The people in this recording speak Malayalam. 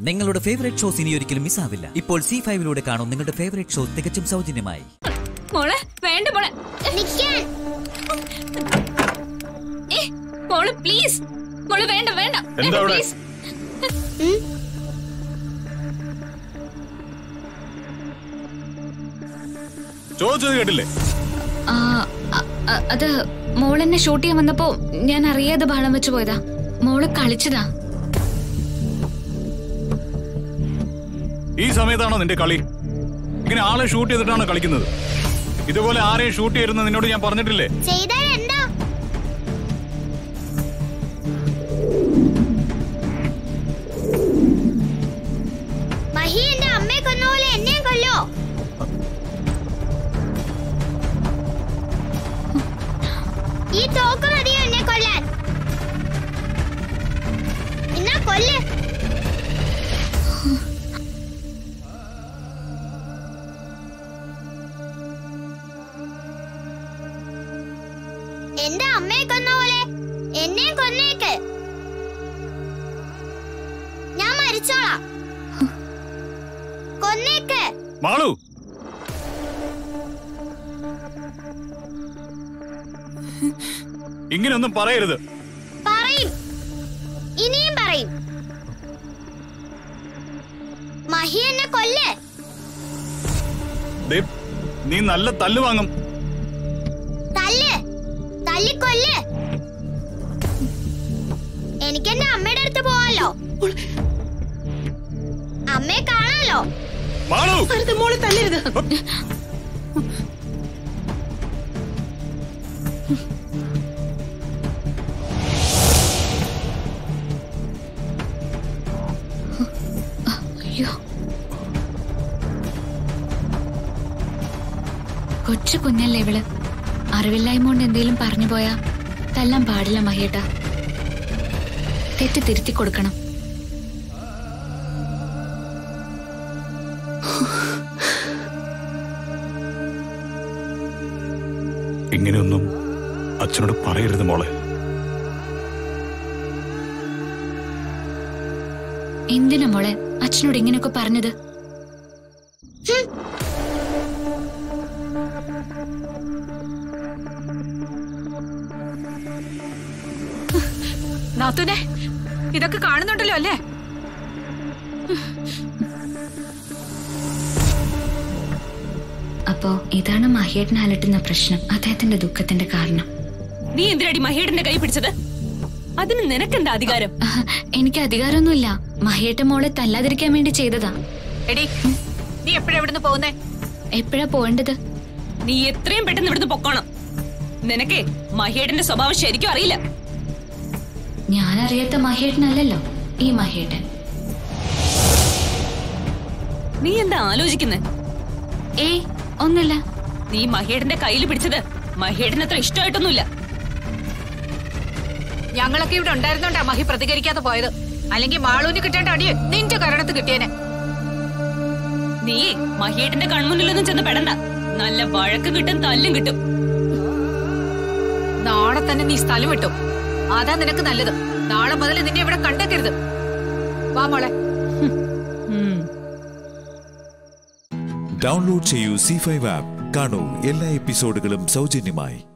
നിങ്ങളുടെ ഫേവറേറ്റ് ഷോസ് ഇനി ഒരിക്കലും മിസ്സാവില്ല. ഇപ്പോൾ C5 കാണും നിങ്ങളുടെ ഫേവറേറ്റ് ഷോ തികച്ചും സൗജന്യമായി. മോളെ വേണ്ട മോളെ. മോളെ പ്ലീസ്. മോളെ വേണ്ട വേണ്ട. പ്ലീസ്. ചോദിച്ചത് കേട്ടില്ലേ? അത് മോളെന്നെ ഷൂട്ട് ചെയ്യാൻ വന്നപ്പോ ഞാൻ അറിയാതെ ബഹളം വെച്ചു പോയതാ. മോള് കളിച്ചതാ. ഈ സമയത്താണോ നിന്റെ കളി? ഇങ്ങനെ ആളെ ഷൂട്ട് ചെയ്തിട്ടാണോ കളിക്കുന്നത്? ഇതുപോലെ ആരെയും ഷൂട്ട് ചെയ്തിരുന്ന നിന്നോട് ഞാൻ പറഞ്ഞിട്ടില്ലേ? ഈ തോക്ക് മതിയോ എന്നെ കൊല്ലാൻ? എന്നാ കൊല്ല്. എന്റെ അമ്മയെ കൊന്ന പോലെ എന്നെ കൊന്നേക്ക്. ഞാൻ മരിച്ചോളാം. കൊന്നേക്ക്. മാളു, ഇങ്ങനെയൊന്നും പറയരുത്. പറയും, ഇനിയും പറയും. മഹി എന്നെ കൊല്ല്. നീ നല്ല തല്ല് വാങ്ങും. തല്ലിക്കൊല്ല്. എനിക്ക് എന്റെ അമ്മയുടെ അടുത്ത് പോവാലോ, അമ്മയെ കാണാലോ. മോളെ തല്ലരുത്. കൊച്ചു കുഞ്ഞല്ലേ ഇവള്. അറിവില്ലായ്മ കൊണ്ട് എന്തെങ്കിലും പറഞ്ഞു പോയാ തല്ലാൻ പാടില്ല മഹിയേട്ടാ. തെറ്റ് തിരുത്തി കൊടുക്കണം. ഇങ്ങനെയൊന്നും അച്ഛനോട് പറയരുത് മോളെ. എന്തിനാ മോളെ അച്ഛനോട് ഇങ്ങനെയൊക്കെ പറഞ്ഞത്? നാത്തൂനെ, ഇതൊക്കെ കാണുന്നുണ്ടല്ലോ അല്ലേ? അപ്പോ ഇതാണ് മഹിയേട്ടനെ അലട്ടുന്ന പ്രശ്നം, അദ്ദേഹത്തിന്റെ ദുഃഖത്തിന്റെ കാരണം. നീ എന്തിനാടി മഹിയേട്ടന്റെ കൈ പിടിച്ചത്? അതിന് നിനക്കെന്താ അധികാരം? എനിക്ക് അധികാരമൊന്നുമില്ല. മഹിയേട്ട മോളെ തല്ലാതിരിക്കാൻ വേണ്ടി ചെയ്തതാ. എടി, നീ എപ്പോഴാ ഇവിടുന്ന് പോകുന്നേ? എപ്പോഴാ പോവേണ്ടത്? നീ എത്രയും പെട്ടെന്ന് ഇവിടുന്ന് പൊക്കോണം. നിനക്കേ മഹിയേട്ടന്റെ സ്വഭാവം ശരിക്കും അറിയില്ല. ഞാൻ അറിയാത്ത മഹിയേട്ടനല്ലല്ലോ ഈ മഹിയേട്ടൻ. നീ എന്താ ആലോചിക്കുന്നേ? ഏയ് ഒന്നുമില്ല. നീ മഹിയേട്ടന്റെ കയ്യിൽ പിടിച്ചത് മഹിയേട്ടന് അത്ര ഇഷ്ടമായിട്ടൊന്നുമില്ല. ഞങ്ങളൊക്കെ ഇവിടെ ഉണ്ടായിരുന്നോണ്ടാ മഹി പ്രതികരിക്കാതെ പോയത്. അല്ലെങ്കിൽ മാളൂന് കിട്ടേണ്ട അടിയെ നിന്റെ കരണത്ത് കിട്ടിയേനെ. നീ മഹിയേട്ടന്റെ കൺമുന്നിലൊന്നും ചെന്ന് പെടണ്ട. നല്ല വഴക്ക് കിട്ടും, തല്ലും കിട്ടും. നാളെ തന്നെ നീ സ്ഥലം വിട്ടു. അതാ നിനക്ക് നല്ലത്. നാളെ മുതൽ നിന്നെ ഇവിടെ കണ്ടേക്കരുത്. വാ മോളെ. ഡൗൺലോഡ് ചെയ്യൂ C5 ആപ്പ്. കാണൂ എല്ലാ എപ്പിസോഡുകളും സൗജന്യമായി.